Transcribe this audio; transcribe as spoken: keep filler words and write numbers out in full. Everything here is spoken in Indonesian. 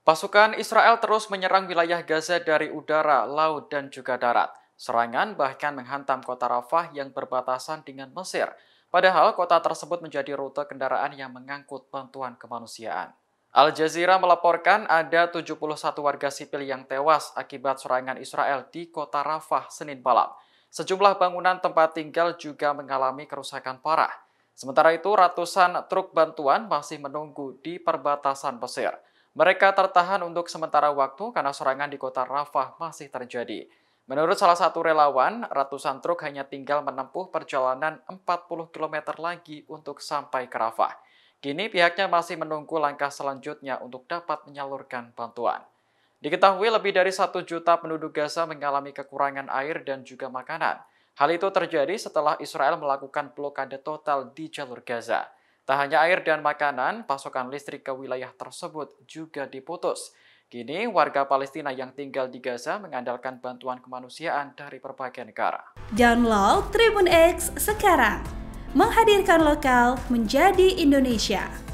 Pasukan Israel terus menyerang wilayah Gaza dari udara, laut, dan juga darat. Serangan bahkan menghantam kota Rafah yang berbatasan dengan Mesir. Padahal kota tersebut menjadi rute kendaraan yang mengangkut bantuan kemanusiaan. Al Jazeera melaporkan ada tujuh puluh satu warga sipil yang tewas akibat serangan Israel di kota Rafah Senin malam. Sejumlah bangunan tempat tinggal juga mengalami kerusakan parah. Sementara itu, ratusan truk bantuan masih menunggu di perbatasan Mesir. Mereka tertahan untuk sementara waktu karena serangan di kota Rafah masih terjadi. Menurut salah satu relawan, ratusan truk hanya tinggal menempuh perjalanan empat puluh kilometer lagi untuk sampai ke Rafah. Kini pihaknya masih menunggu langkah selanjutnya untuk dapat menyalurkan bantuan. Diketahui lebih dari satu juta penduduk Gaza mengalami kekurangan air dan juga makanan. Hal itu terjadi setelah Israel melakukan blokade total di jalur Gaza. Tak hanya air dan makanan, pasokan listrik ke wilayah tersebut juga diputus. Kini, warga Palestina yang tinggal di Gaza mengandalkan bantuan kemanusiaan dari berbagai negara. Download Tribun X sekarang, menghadirkan lokal menjadi Indonesia.